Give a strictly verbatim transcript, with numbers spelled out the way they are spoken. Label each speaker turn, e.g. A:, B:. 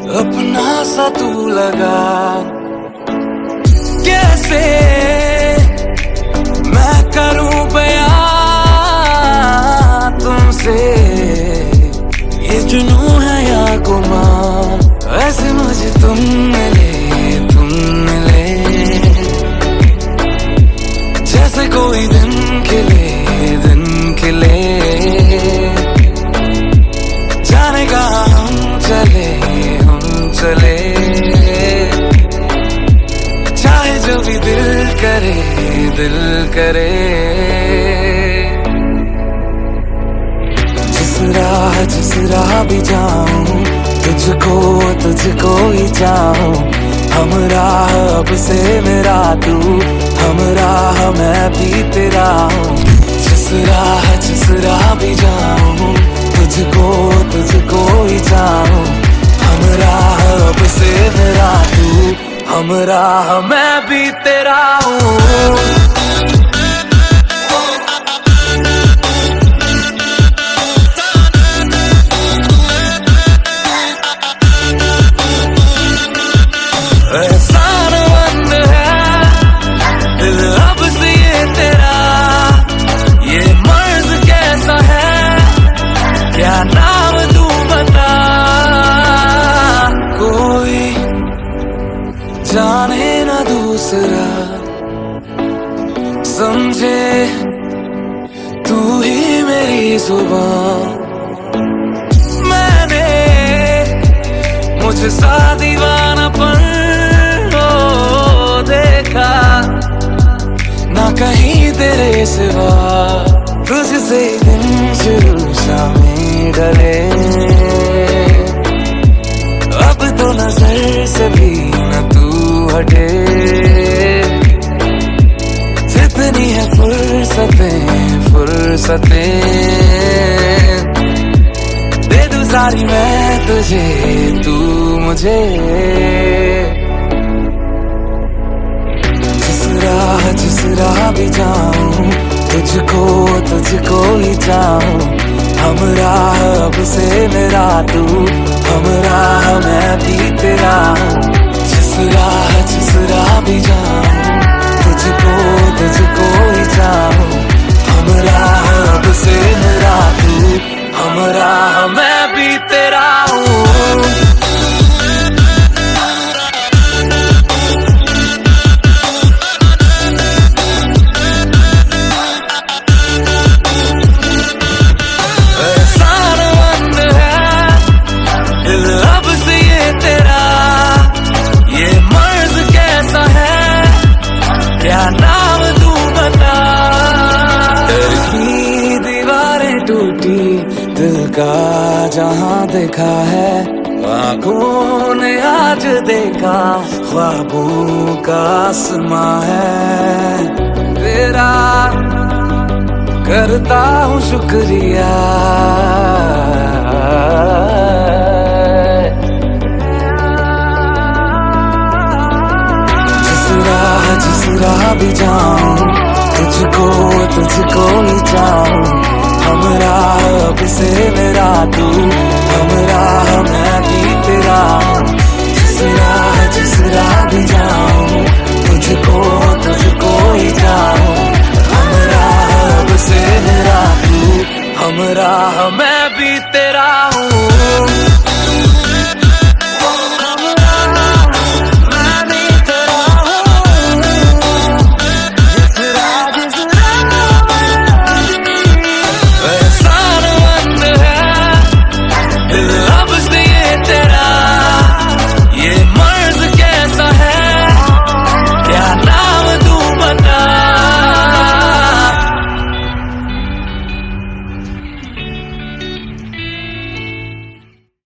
A: अपना सा तू लगा। कैसे मैं करूं बयां तुमसे, ये जुनूं है या गुमान, ऐसे मुझे तुम मिले तुम मिले। जैसे कोई दिन खिले दिन खिले, जाने कहाँ हम चले हम चले। चाहे जो भी दिल करे दिल करे। जिस राह जिस राह भी जाऊं, तुझको तुझको ही चाहूं। हम राह अब से मेरा तू, हम राह मैं भी तेरा हूँ। जिस राह जिस राह भी जाऊं, तुझको तुझको ही चाहूं। हम राह अब से मेरा तू, हम राह मैं भी तेरा हूँ। जाने ना दूसरा समझे तू ही मेरी जुबान। मैंने मुझे सा दीवानापन हो देखा, ना कहीं तेरे सिवा। तुझसे दिन शुरू शामें डले, अब तो नजर से भी न तू हटे। जितनी है फुर्सतें फुर्सतें, दे दूं सारी मैं तुझे तू मुझे। जिस राह जिस राह भी जाऊं, तुझको तुझको ही चाहूं। हम राह अब से मेरा तू, हम राह मैं भी तेरा हूँ। जिस राह जिस राह भी जाऊं, तुझको तुझको ही चाहूं। हम राह अब से मेरा तू, हम राह मैं भी तेरा हूँ। नाम तू बता, तेरी दीवारें टूटी, दिल का जहां देखा है। आँखों ने आज देखा, ख्वाबों का आसमां है तेरा। करता हूँ शुक्रिया जिस राह भी जाऊं, तुझको तुझको ही चाहूं। हम राह अब से मेरा तू, हम राह मैं भी तेरा हूँ। जिस राह जिस राह भी जाऊं, तुझको तुझको ही चाहूं। हम राह अब से मेरा तू, हम राह मैं भी तेरा हूँ। Then